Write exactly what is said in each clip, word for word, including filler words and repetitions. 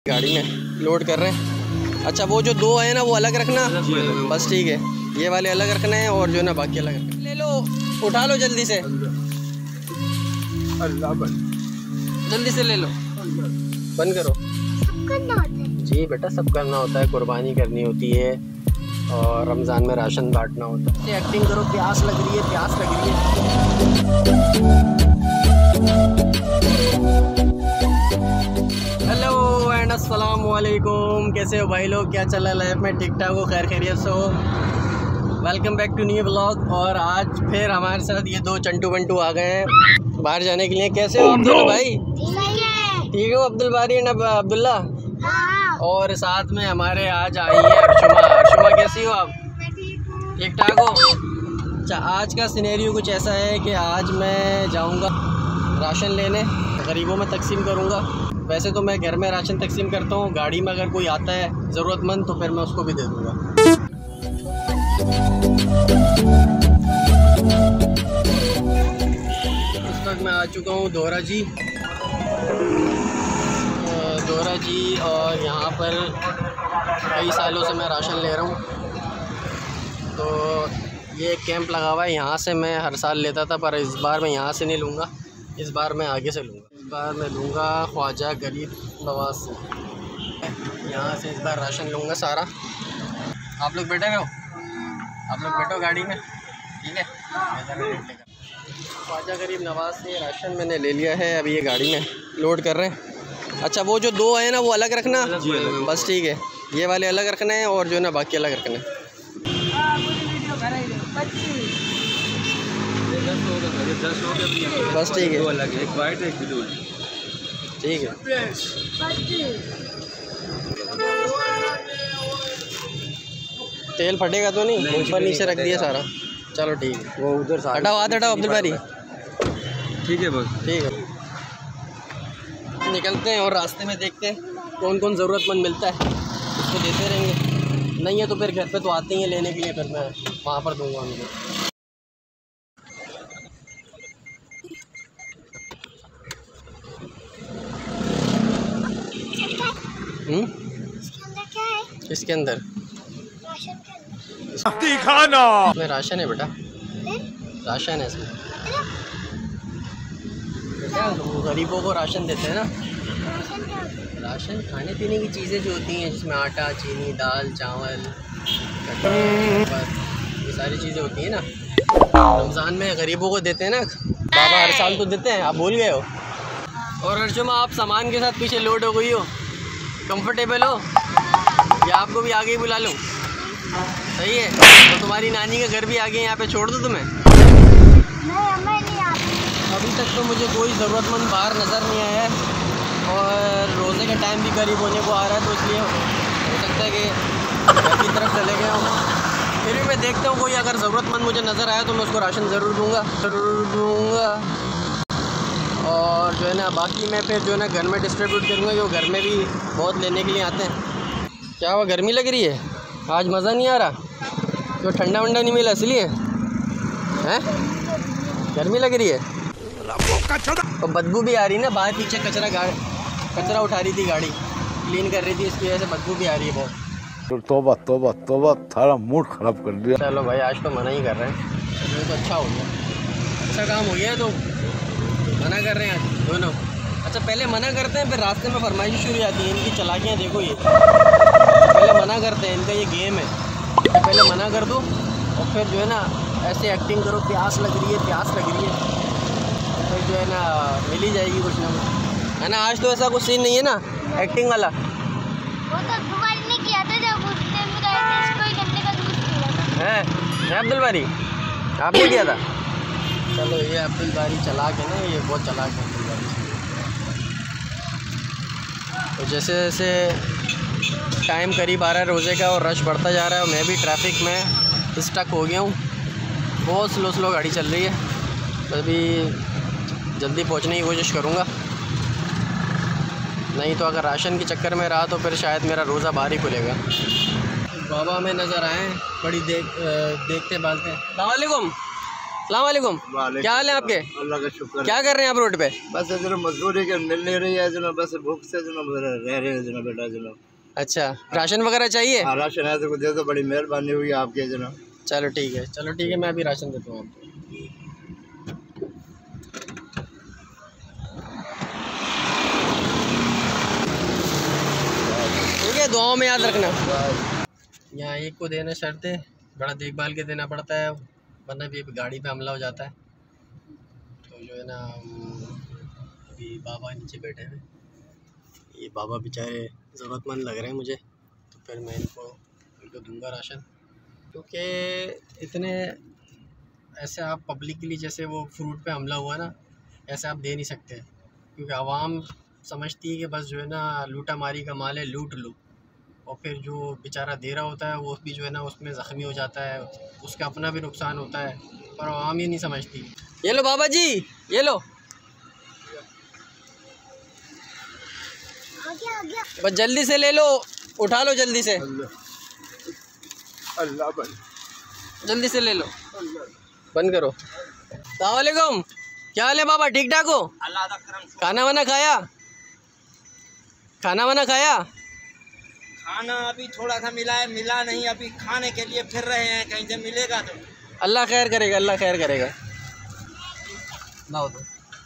गाड़ी में लोड कर रहे हैं। अच्छा वो जो दो है ना वो अलग रखना, बस ठीक है। ये वाले अलग रखने हैं और जो है ना बाकी अलग रखने। ले लो, उठा लो जल्दी से, अल्लाह जल्दी से ले लो, बंद करो। सब करना होता है जी बेटा, सब करना होता है, कुर्बानी करनी होती है और रमज़ान में राशन बांटना होता है। एक्टिंग करो, प्यास लग रही है, प्यास लग रही है। हेलो एंड अस्सलाम वालेकुम, कैसे हो भाई लोग? क्या चल रहा है लाइफ में? ठीक ठाक हो, खैर खैरियत से हो? Welcome back to new vlog. और आज फिर हमारे साथ ये दो चंटू बंटू आ गए हैं बाहर जाने के लिए। कैसे हो अब्दुल भाई? ठीक हो अब्दुल बारी एंड अब्दुल्ला? और साथ में हमारे आज आई है अर्शुमा। अर्शुमा कैसी हो आप? ठीक ठाक हो? अच्छा, आज का सिनेरियो कुछ ऐसा है कि आज मैं जाऊंगा राशन लेने, गरीबों में तकसीम करूंगा। वैसे तो मैं घर में राशन तकसीम करता हूँ, गाड़ी में अगर कोई आता है ज़रूरतमंद तो फिर मैं उसको भी दे दूँगा। इस वक्त मैं आ चुका हूँ दोहरा जी दोहरा जी और यहाँ पर कई सालों से मैं राशन ले रहा हूँ। तो ये कैंप लगा हुआ है, यहाँ से मैं हर साल लेता था, पर इस बार मैं यहाँ से नहीं लूँगा, इस बार मैं आगे से लूँगा। इस बार मैं लूँगा ख्वाजा गरीब नवाज से, यहाँ से इस बार राशन लूँगा सारा। आप लोग बैठे हो, आप लोग बैठो गाड़ी में, ठीक है? ख्वाजा गरीब नवाज से राशन मैंने ले लिया है, अभी ये गाड़ी में लोड कर रहे हैं। अच्छा वो जो दो है ना वो अलग रखना, बस ठीक है। ये वाले अलग रखने हैं और जो है ना बाकी अलग रखने हैं। बस ठीक है, एक वाइट एक ब्लू, ठीक है। तेल फटेगा तो नहीं? ऊपर नीचे रख दिया सारा, चलो ठीक है। वो उधर हटाओ, हाथ हटाओ अब्दुल बारी, ठीक है बस, ठीक है। निकलते हैं और रास्ते में देखते हैं कौन कौन ज़रूरतमंद मिलता है, उसको देते रहेंगे। नहीं है तो फिर घर पे तो आते ही हैं लेने के लिए, फिर मैं वहाँ पर दूँगा उनको। हम्म, इसके अंदर खाना में राशन है बेटा, राशन है इसमें। बेटा गरीबों को राशन देते हैं ना, राशन खाने पीने की चीज़ें जो होती हैं जिसमें आटा, चीनी, दाल, चावल, ये सारी चीज़ें होती हैं ना, रमज़ान में गरीबों को देते हैं ना। बाबा हर साल तो देते हैं, आप भूल गए हो। और अर्जुमा आप सामान के साथ पीछे लोड हो गई हो, कंफर्टेबल हो या आपको भी आगे ही बुला लूँ? सही है, तो तुम्हारी नानी का घर भी आगे, यहाँ पे छोड़ दूँ तुम्हें? नहीं, नहीं अभी तक तो मुझे कोई ज़रूरतमंद बाहर नज़र नहीं आया है और रोज़े का टाइम भी करीब होने को आ रहा है, तो इसलिए हो सकता है कि घर की तरफ चले गए हूँ। फिर भी मैं देखता हूँ कोई अगर ज़रूरतमंद मुझे नज़र आया तो मैं उसको राशन ज़रूर दूँगा ज़रूर दूँगा और जो है ना बाकी मैं फिर जो है ना घर में डिस्ट्रीब्यूट करूँगा, क्योंकि घर में भी बहुत लेने के लिए आते हैं। क्या हुआ, गर्मी लग रही है? आज मज़ा नहीं आ रहा क्यों? ठंडा वंडा नहीं मिला इसलिए हैं? गर्मी लग रही है और बदबू भी आ रही है ना, बाहर पीछे कचरा गाड़ी कचरा उठा रही थी, गाड़ी क्लीन कर रही थी, इसकी वजह से बदबू भी आ रही है बहुत। तोबा तोबा तोबा, थारा मूड ख़राब कर दिया। चलो भाई आज तो मना ही कर रहे हैं, चलो तो अच्छा हो गया, अच्छा काम हो गया। तो मना कर रहे हैं आज दोनों। अच्छा पहले मना करते हैं, फिर रास्ते में फरमाइश शुरू आती है। इनकी चालाकियाँ देखो, ये पहले मना करते हैं, इनका ये गेम है। पहले मना कर दो और फिर जो है ना ऐसे एक्टिंग करो, प्यास लग रही है, प्यास लग रही है, फिर जो है ना मिल ही जाएगी कुछ ना कुछ, है ना? आज तो ऐसा कुछ सीन नहीं है ना एक्टिंग वाला। वो तो दुबारा नहीं किया था जब उस टाइम में कोई गन्ने का जूस पी रहा था। है अब्दुल बारी, आपने किया था? चलो ये अब्दुल बारी चला के ना, ये बहुत चला के अब्दुल बारी। तो जैसे जैसे टाइम करीब आ रहा है रोज़े का और रश बढ़ता जा रहा है और मैं भी ट्रैफिक में स्टक हो गया हूँ, बहुत स्लो स्लो गाड़ी चल रही है, तो अभी जल्दी पहुँचने की कोशिश करूँगा। नहीं तो अगर राशन के चक्कर में रहा तो फिर शायद मेरा रोज़ा बाहर ही खुलेगा। बाबा हमें नज़र आए, बड़ी देख देखते बालते। अस्सलाम वालेकुम, अस्सलाम वालेकुम, क्या हाल है आपके? अल्लाह का शुक्र। क्या कर रहे हैं आप रोड पे? बस जरा मजदूरी के मिल नहीं रही है जना, बस भूख से जना रह रहे हैं जना बेटा जना। अच्छा, राशन वगैरह चाहिए? हाँ राशन है तो दे दो, बड़ी मेहरबानी हुई आपके जना। चलो ठीक है, चलो ठीक है, मैं अभी राशन देता हूँ आपको। ठीक है, दुआओं में याद रखना। यहाँ एक को देना शर्त है, बड़ा देखभाल के देना पड़ता है, वरना भी गाड़ी पे हमला हो जाता है। तो जो है ना, अभी बाबा नीचे बैठे हैं, ये बाबा बेचारे ज़रूरतमंद लग रहे हैं मुझे, तो फिर मैं इनको इनको दूंगा राशन, क्योंकि इतने ऐसे आप पब्लिक के लिए, जैसे वो फ्रूट पे हमला हुआ ना, ऐसे आप दे नहीं सकते, क्योंकि आवाम समझती है कि बस जो है ना लूटा मारी का माल है, लूट लो, और फिर जो बेचारा दे रहा होता है वो भी जो है ना उसमें ज़ख्मी हो जाता है, उसका अपना भी नुकसान होता है, पर आवाम ये नहीं समझती। ये लो बाबा जी, ये लो, आ गया आ गया। बस जल्दी से ले लो, उठा लो जल्दी से, अल्लाह बन जल्दी से ले लो, बंद करो। अस्सलाम वालेकुम, क्या हाल है बाबा, ठीक ठाक हो? अल्लाह का करम। खाना वाना खाया? खाना वाना खाया? खाना अभी थोड़ा सा मिला है, मिला नहीं, अभी खाने के लिए फिर रहे हैं, कहीं से मिलेगा तो। अल्लाह खैर करेगा, अल्लाह खैर करेगा। लाओ दो,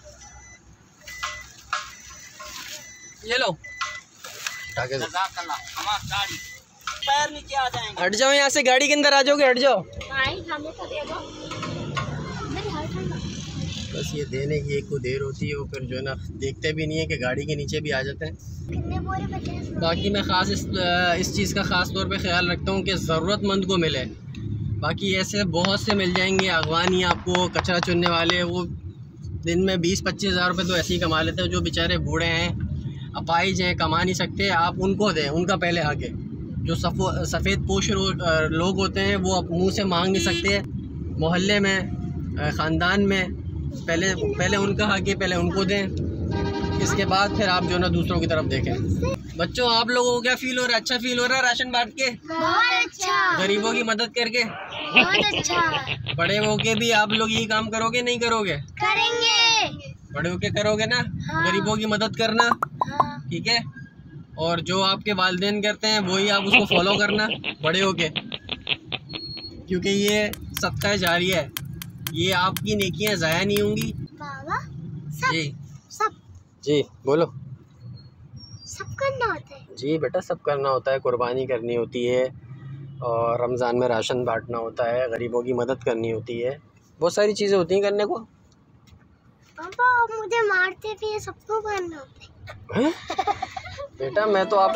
ये लो, टाके दो। जज़ाकल्लाह, हमारी गाड़ी पैर नीचे आ जाएंगे। हट जाओ यहाँ से, गाड़ी के अंदर आ जाओगे, हट जाओ। भाई खाने को दे दो। मेरी हाथ ठंडा। बस ये देने की एक को देर होती है, वो फिर जो है ना देखते भी नहीं है कि गाड़ी के नीचे भी आ जाते हैं। कितने बोरे बचे हैं? बाकी मैं ख़ास इस इस चीज़ का ख़ास तौर पे ख्याल रखता हूँ कि ज़रूरतमंद को मिले। बाकी ऐसे बहुत से मिल जाएंगे अगवानी, आपको कचरा चुनने वाले, वो दिन में बीस पच्चीस हज़ार रुपये तो ऐसे ही कमा लेते हैं। जो बेचारे बूढ़े हैं, अपाइज हैं, कमा नहीं सकते, आप उनको दें, उनका पहले आके। जो सफ़ो सफ़ेद पोश लोग होते हैं वो मुँह से मांग नहीं सकते, मोहल्ले में, ख़ानदान में, पहले पहले उनका आके पहले उनको दें, इसके बाद फिर आप जो ना दूसरों की तरफ देखें। बच्चों, आप लोगों को क्या फ़ील हो रहा है? अच्छा फ़ील हो रहा है राशन बांट के? बहुत अच्छा, गरीबों की मदद करके? बहुत अच्छा। बड़े होके भी आप लोग यही काम करोगे, नहीं करोगे? करेंगे। बड़े होके करोगे ना, हाँ। गरीबों की मदद करना, हाँ। ठीक है? और जो आपके वालिदैन करते हैं वही आप उसको फॉलो करना बड़े होके, क्योंकि ये सदका जारिया है, ये आपकी नेकियां ज़ाया नहीं होंगी। बाबा सब जी सब जी बोलो। सब करना होता है। जी बेटा, सब करना होता है, कुर्बानी करनी होती है, और रमज़ान में राशन बांटना होता है, गरीबों की मदद करनी होती है, बहुत सारी चीज़ें होती हैं करने को। पापा आप मुझे मारते भी हैं, सबको करना होता है। बेटा मैं तो आप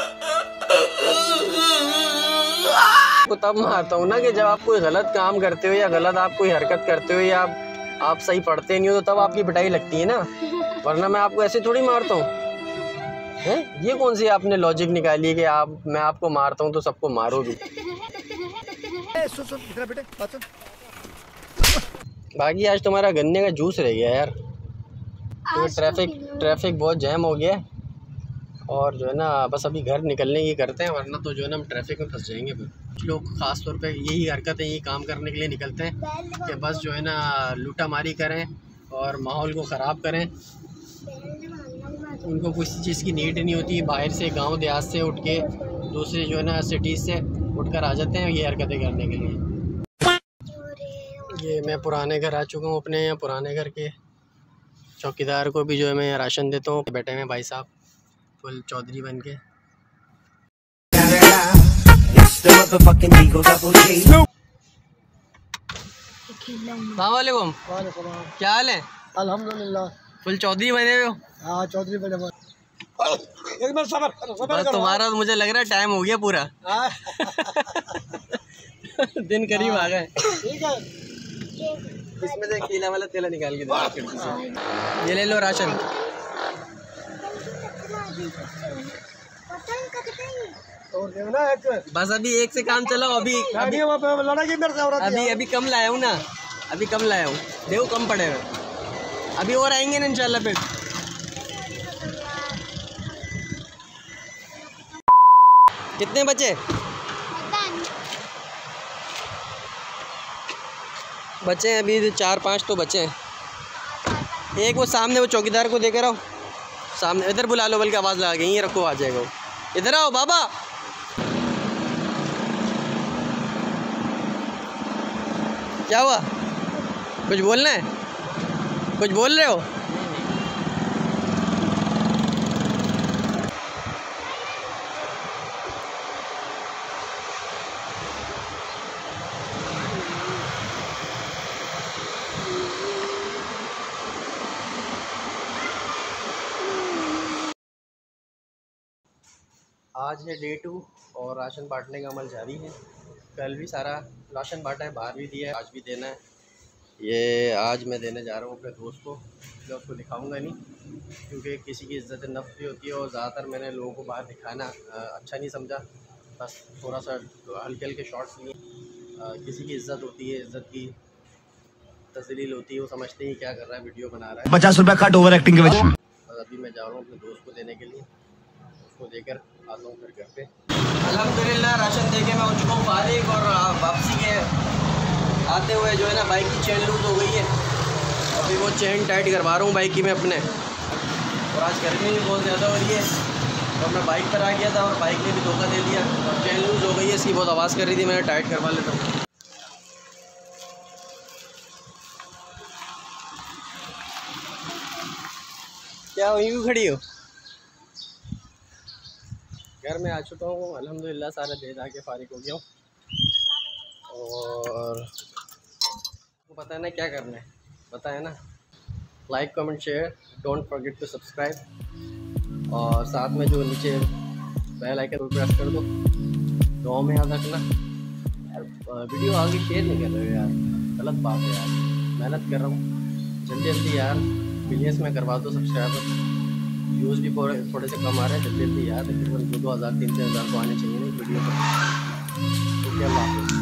को तब मारता हूँ ना कि जब आप कोई गलत काम करते हो या गलत आप कोई हरकत करते हो या आप, आप सही पढ़ते नहीं हो, तो तब आपकी पिटाई लगती है ना, वरना मैं आपको ऐसे थोड़ी मारता हूँ। हैं, ये कौन सी आपने लॉजिक निकाली है कि आप मैं आपको मारता हूँ तो सबको मारो भी? बाकी आज तुम्हारा गन्ने का जूस रह गया यार, क्योंकि ट्रैफिक ट्रैफिक बहुत जैम हो गया है, और जो है ना बस अभी घर निकलने की करते हैं, वरना तो जो है ना हम ट्रैफिक में फंस जाएंगे। फिर कुछ लोग ख़ास तौर पे यही हरकतें, यही काम करने के लिए निकलते हैं कि बस जो है ना लूटा मारी करें और माहौल को ख़राब करें। उनको किसी चीज़ की नीड नहीं होती, बाहर से गांव देहात से उठ के दूसरे जो है ना सिटीज़ से उठ कर आ जाते हैं ये हरकतें करने के लिए। ये मैं पुराने घर आ चुका हूँ अपने, यहाँ पुराने घर के चौकीदार को भी जो है मैं राशन देता हूँ। बैठे हुए भाई साहब फुल चौधरी बन के। अस्सलाम वालेकुम, क्या हाल है? अल्हम्दुलिल्लाह। फुल चौधरी बने हुए हो? हाँ चौधरी बने हुए। एक मिनट सबर बस तुम्हारा तो मुझे लग रहा है टाइम हो गया पूरा। दिन करीब आ गए। ठीक है, इसमें से खीला वाला तेला निकाल के दो खिड़की से। ये ले लो राशन। और देना एक। बस अभी एक से काम चलाओ। अभी अभी लड़ाई मेरे से हो रहा अभी अभी कम लाया हूँ ना, अभी कम लाया हूँ, देखो कम पड़े हुए, अभी और आएंगे ना इंशाल्लाह। फिर कितने बचे? बचे हैं अभी चार पांच तो बचे हैं। एक वो सामने वो चौकीदार को देकर आओ, सामने इधर बुला लो, बल्कि आवाज़ लगा के यहीं रखो, आ जाएगा वो। इधर आओ बाबा। क्या हुआ, कुछ बोलना है? कुछ बोल रहे हो? आज है डे टू और राशन बांटने का अमल जारी है। कल भी सारा राशन बांटा है, बाहर भी दिया है, आज भी देना है। ये आज मैं देने जा रहा हूँ अपने दोस्त को। मैं उसको दिखाऊंगा नहीं, क्योंकि किसी की इज़्ज़त नफ्स भी होती है और ज़्यादातर मैंने लोगों को बाहर दिखाना अच्छा नहीं समझा। बस थोड़ा सा हल्के हल्के शॉट्स लिए। किसी की इज़्ज़त होती है, इज़्ज़त की तसलील होती है, वो समझते ही क्या कर रहा है, वीडियो बना रहा है। पचास रुपये कट ओवर एक्टिंग के वजह। अभी मैं जा रहा हूँ अपने दोस्त को देने के लिए, उसको देकर आता हूँ फिर घर पे। अल्हम्दुलिल्लाह राशन दे के मैं हो चुका हूँ फारिग, और वापसी के आते हुए जो है ना बाइक की चेन लूज़ हो गई है। अभी वो चेन टाइट करवा रहा हूँ बाइक की मैं अपने। और आज गर्मी भी बहुत ज़्यादा हो रही है, तो मैं बाइक पर आ गया था और बाइक ने भी धोखा दे दिया और चेन लूज़ हो गई है। इसकी बहुत आवाज़ कर रही थी, मैंने टाइट करवा लेता हूँ। क्या वहीं भी खड़ी हो? घर में आ चुका हूँ अल्हम्दुलिल्लाह, सारा दे दा के फारिग हो गया हूँ। और आपको पता है ना क्या करना है, पता है ना, like comment share, don't forget to subscribe, और साथ में जो नीचे बेल आइकन को प्रेस कर दो। दुआ में याद रखना। यार वीडियो आगे शेयर नहीं कर रहे हो यार, गलत बात है यार, मेहनत कर रहा हूँ। जल्दी जल्दी यार बिलियंस में करवा दो सब्सक्राइबर। व्यूज़ भी थोड़े से कम आ रहे हैं, जल्दी जल्दी यार तकरीबन दो दो हज़ार तीन तीन हज़ार को आने चाहिए वीडियो पर। तो क्या बात है।